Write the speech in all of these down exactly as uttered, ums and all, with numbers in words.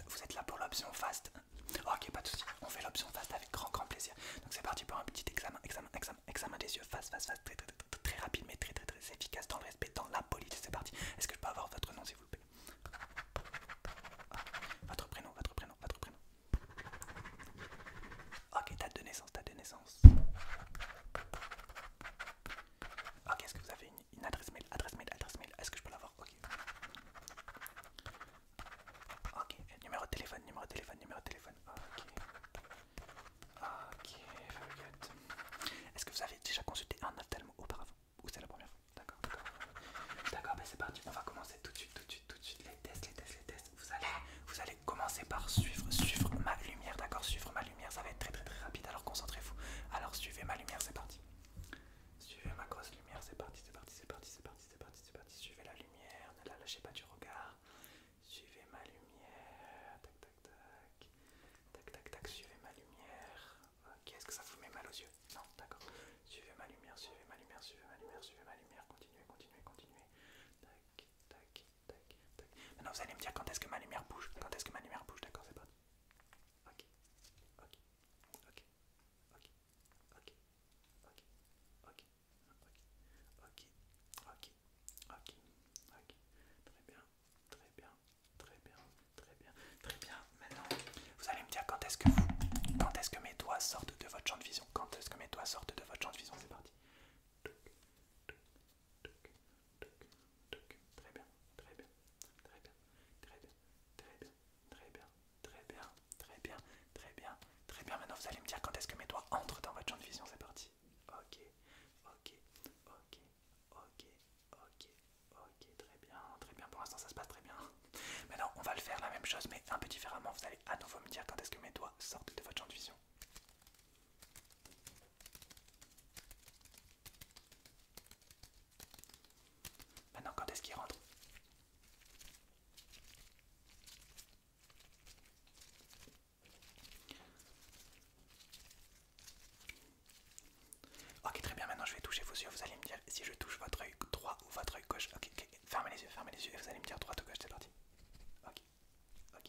vous êtes là pour l'option fast? Ok, pas de soucis, on fait l'option fast avec grand grand plaisir. Donc c'est parti pour un petit examen, examen, examen, examen des yeux, fast, fast, fast, très très très très, très rapide mais très très très efficace dans le respect, dans la politesse. C'est parti. Est-ce que je peux avoir votre nom s'il vous plaît? Ah, votre prénom, votre prénom, votre prénom. Ok, date de naissance, date de naissance. Ok, est-ce que vous avez une, une adresse mail, adresse mail, adresse mail? Est-ce que je peux l'avoir? Ok. Ok, numéro de téléphone, numéro de téléphone, numéro de téléphone. Ok. Ok, very good. Est-ce que vous avez déjà consulté un ophtalmo auparavant? Ou c'est la première fois? D'accord, d'accord. D'accord, ben c'est parti, on va commencer tout de suite, tout de suite, tout de suite. Les tests, les tests, les tests. Vous allez, vous allez commencer par suivre, suivre ma lumière, d'accord? Suivre ma lumière, ça va être très très très rapide, alors concentrez-vous. Alors suivez ma lumière, c'est parti. Suivez ma grosse lumière, c'est parti, c'est parti, c'est parti, c'est parti, c'est parti, c'est parti. Suivez la lumière, ne la lâchez pas du regard. Suivez ma lumière, tac tac tac. Tac tac tac, suivez ma lumière. Ok, est-ce que ça vous met mal aux yeux? Non, d'accord. Suivez ma lumière, suivez ma lumière, suivez ma lumière, suivez ma lumière. Continuez, continuez, continuez. Tac, tac, tac, tac. Maintenant vous allez me dire quand est-ce que ma lumière bouge. Quand est-ce que ma lumière bouge, d'accord, c'est parti. Ok, ok, ok, ok, ok, ok, ok, ok, ok, ok, ok. Très bien, très bien, très bien, très bien, très bien. Maintenant, vous allez me dire quand est-ce que vous, quand est-ce que mes doigts sortent de votre champ de vision. Quand est-ce que mes doigts sortent de votre champ de vision, c'est parti. Très bien, très bien, très bien, très bien, très bien, très bien, très bien, très bien, très bien, très bien. Maintenant, vous allez me dire quand est-ce que mes doigts entrent dans votre champ de vision, c'est parti. Ok, ok, ok, ok, ok, ok, très bien, très bien. Pour l'instant, ça se passe très bien. Maintenant, on va le faire la même chose, mais un peu différemment. Vous allez à nouveau me dire quand est-ce que mes doigts sortent de votre champ de vision. Maintenant, quand est-ce qu'ils rentrent? Ok, très bien, maintenant je vais toucher vos yeux, vous allez me dire si je touche votre œil droit ou votre œil gauche. Ok, ok, fermez les yeux, fermez les yeux et vous allez me dire droite ou gauche, c'est parti. Ok, ok.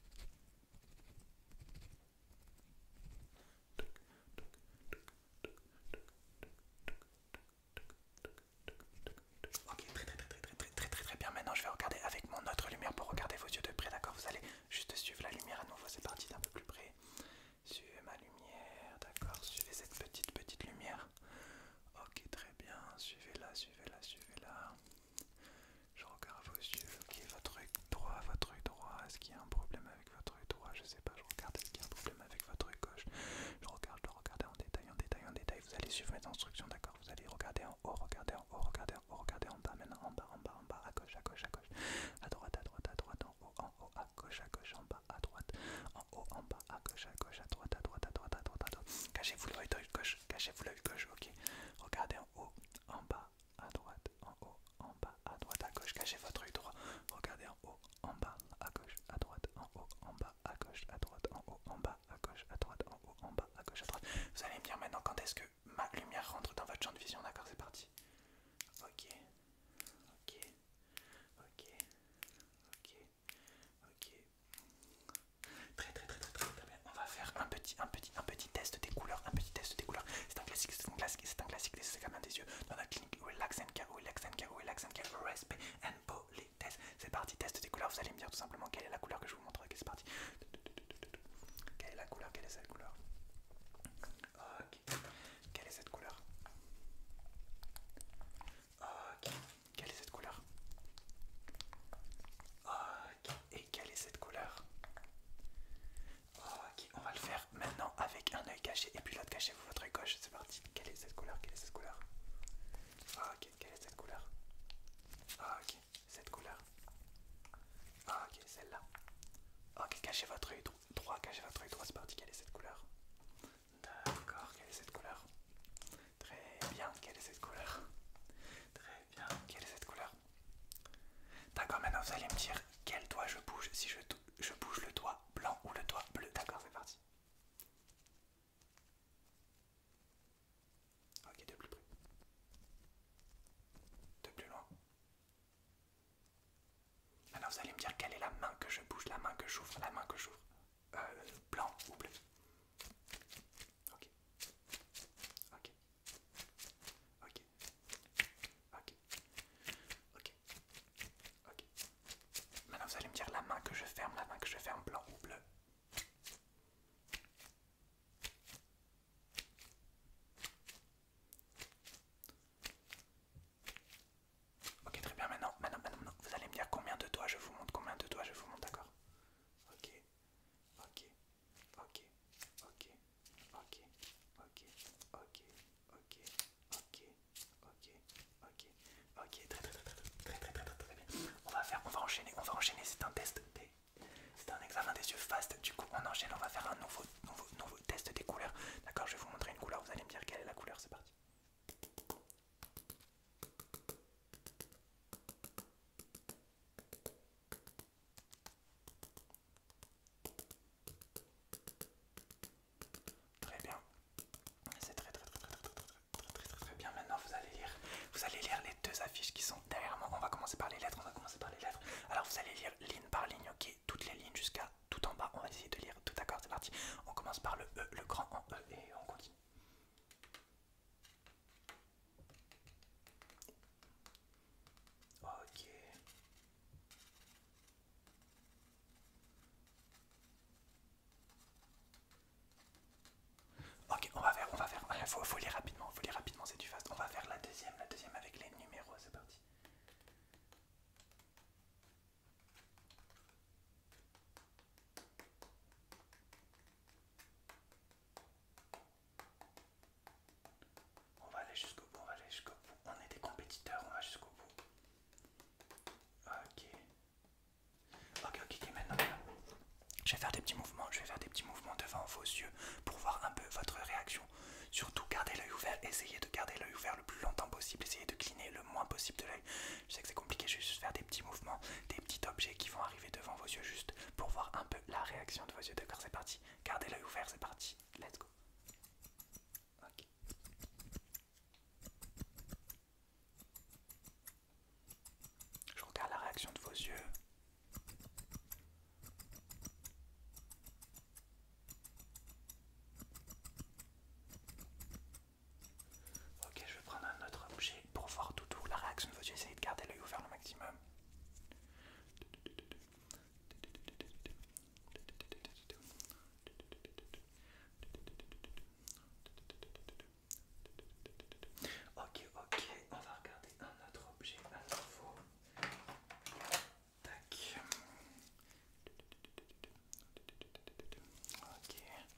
Ok, très très très très très très très très très bien. Maintenant je vais regarder avec mon autre lumière pour regarder vos yeux de près, d'accord? Vous allez juste suivre la lumière à nouveau, c'est parti d'un peu plus près. Suivez ma lumière, d'accord? Suivez cette petite petite lumière. Ok, très bien, suivez-la, suivez-la, suivez-la. Je regarde vos yeux, ok, votre œil droit, votre œil droit, est-ce qu'il y a un problème avec votre œil droit? Je sais pas, je regarde, est-ce qu'il y a un problème avec votre œil gauche? Je regarde, je regarde en détail, en détail, en détail, vous allez suivre mes instructions, d'accord? Vous allez regarder en haut, regarder en haut, regarder en haut, regarder en bas, maintenant en bas, en bas, en bas, à gauche, à gauche, à gauche, à droite, à droite, à droite, en haut, en haut, à gauche, à gauche, en bas, à droite, en haut, en bas, à gauche, à gauche, à droite, à droite, à droite, à droite, à droite. Cachez-vous l'œil gauche, cachez-vous l'œil gauche, ok? Regardez en haut, en bas, à droite, en haut, en bas, à droite, à gauche, cachez votre œil droit, regardez en haut, en bas, à gauche, à droite, en haut, en bas, à gauche, à droite, en haut, en bas, à gauche, à droite, en haut, en bas, à gauche, à droite. Vous allez me dire maintenant quand est-ce que ma lumière rentre dans votre champ de vision, d'accord? C'est parti. Ok, ok, ok, ok, ok. Très très très très très très bien. On va faire un petit, un petit, un petit test des couleurs, un petit test des couleurs. C'est un classique, c'est un classique, c'est un dire quelle est la main que je bouge, la main que j'ouvre, la main que j'ouvre. Euh, blanc ou bleu. Ok. Ok. Ok. Ok. Ok. Ok. Maintenant vous allez me dire la main que je ferme, la main que je ferme, blanc ou bleu. Ok, très bien. Maintenant, maintenant, maintenant, vous allez me dire combien de doigts je vous montre, combien de doigts je vous montre, d'accord? Ok, ok, ok, ok, ok, ok, ok, ok, ok, ok, ok, ok, très très très très très très très très très bien. On va faire, on va enchaîner, on va enchaîner. C'est un test des, c'est un examen des yeux fast. Du coup, on enchaîne. On va faire un nouveau, nouveau, nouveau test des couleurs. D'accord, je vais vous montrer une couleur. Vous allez me dire quelle est la couleur. C'est parti. Très bien. C'est très très très très très très très très très très bien. Maintenant vous allez lire, vous allez lire les deux affiches qui sont derrière moi. On va commencer par les lettres, on va commencer par les lettres. Alors vous allez lire ligne par ligne, ok, toutes les lignes jusqu'à tout en bas. On va essayer de lire tout, d'accord, c'est parti. On commence par le E, le grand en E et on continue. Ok. Ok, on va faire, on va faire. Il faut, faut lire rapidement, faut lire rapidement, c'est du fast. On va faire la deuxième, la deuxième avec les numéros, c'est parti. On va aller jusqu'au bout, on va aller jusqu'au bout. On est des compétiteurs, on va jusqu'au bout. Ok. Ok, ok, ok, maintenant, je vais faire des petits mouvements, je vais faire des petits mouvements devant vos yeux pour voir un peu votre réaction. Surtout gardez l'œil ouvert, essayez de garder l'œil ouvert le plus longtemps possible, essayez de cligner le moins possible de l'œil. Je sais que c'est compliqué, je vais juste faire des petits mouvements, des petits objets qui vont arriver devant vos yeux juste pour voir un peu la réaction de vos yeux. D'accord, c'est parti. Gardez l'œil ouvert, c'est parti. Let's go. Ok. Je regarde la réaction de vos yeux. Ok, je vais prendre un autre objet pour voir tout tout la réaction de vos yeux. Essayez de garder l'œil ouvert le maximum. Ok, ok, on va regarder un autre objet à nouveau. Tac. Ok.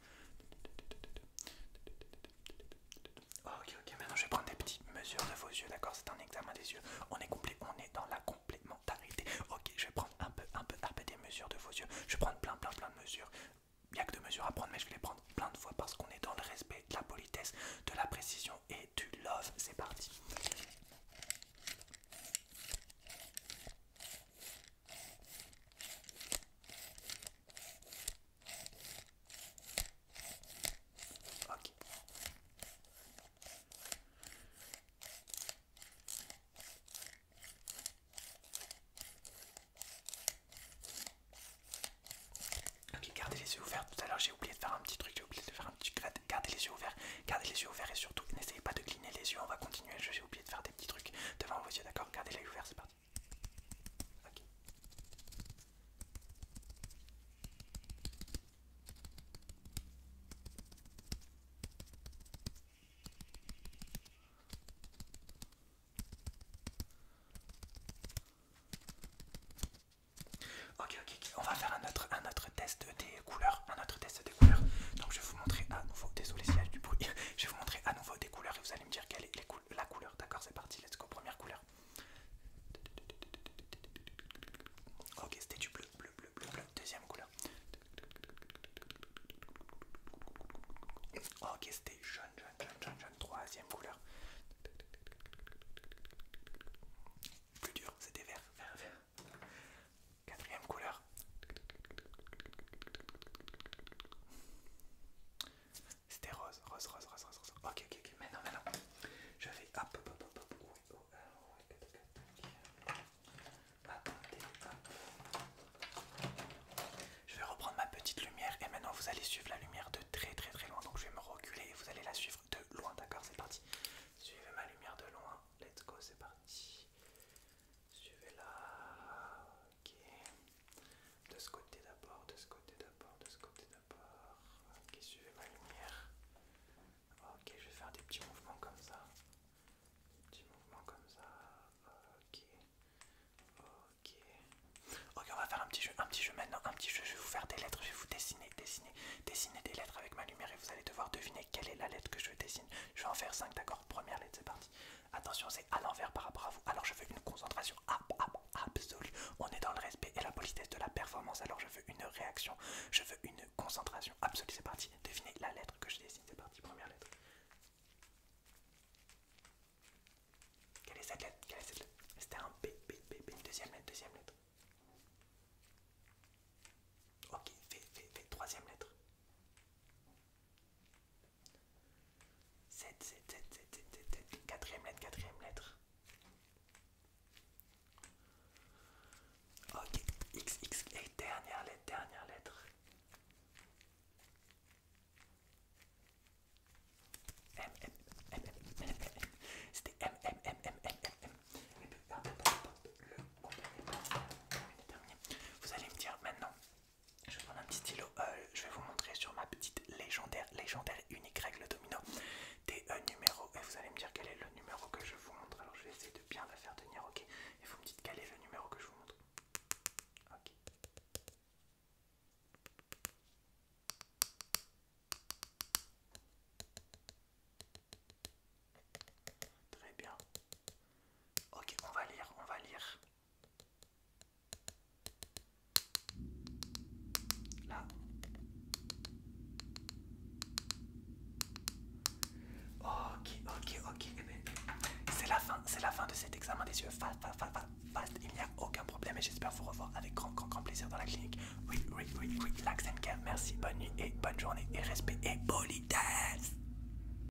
Ok, ok, maintenant je vais prendre des petites mesures de vos yeux, d'accord? C'est un examen des yeux. On est complet, on est dans la complémentarité. Ok, je vais prendre un peu, un peu, un peu des mesures de vos yeux. Je vais prendre plein, plein, plein de mesures. Il n'y a que deux mesures à prendre, mais je vais les prendre plein de fois parce qu'on est dans le respect, de la politesse, de la précision et du love. C'est parti. Ok. Ok, gardez les yeux ouverts. Tout à l'heure, j'ai oublié de faire un petit truc. J'ai oublié de faire un petit crête. Gardez les yeux ouverts. Gardez les yeux ouverts et surtout, n'essayez pas de cligner les yeux. On va continuer. J'ai oublié de faire des petits trucs devant vos yeux, d'accord? Gardez les yeux ouverts, c'est parti. Ok. Ok, ok, ok. On va faire un autre, un autre test des couleurs. Un autre test des couleurs. Donc, je vais vous montrer à nouveau. Désolé s'il y a du bruit. Je vais vous montrer à nouveau des couleurs et vous allez me dire quelle est les cou la couleur. D'accord, c'est parti. Let's par rapport à vous. Alors je veux une concentration ab, ab, absolue. On est dans le respect et la politesse de la performance. Alors je veux une réaction. Je veux une concentration absolue. C'est parti. Devinez la lettre que je dessine. C'est parti. Première lettre. Quelle est cette lettre? Quelle est cette lettre? C'était un B, B, B, B. Deuxième lettre, deuxième lettre. Ok, V, V, V. Troisième lettre. sept, sept, sept, sept, sept, sept, sept. Quatrième lettre, quatrième lettre. Ok, X, X. Et dernière lettre, dernière lettre. M, M, M, M, M, M. C'était M, M, M, M, M, M, M. Et puis, attends, attends, attends. Le complément est terminé. Vous allez me dire maintenant, je vais prendre un petit stylo, euh, je vais vous montrer sur ma petite légendaire, légendaire unique règle domino des euh, numéros et vous allez me dire quel est le numéro que je vous montre. Alors je vais essayer de bien la faire tenir, ok? Et vous me dites quel est le numéro que je vous montre. Ok. Très bien. Ok, on va lire, on va lire. Là. Ok, ok, ok. Eh ben, c'est la fin, c'est la fin de cet examen des yeux. Fast, fast, fast, fast. Il n'y a aucun problème et j'espère vous revoir avec grand, grand, grand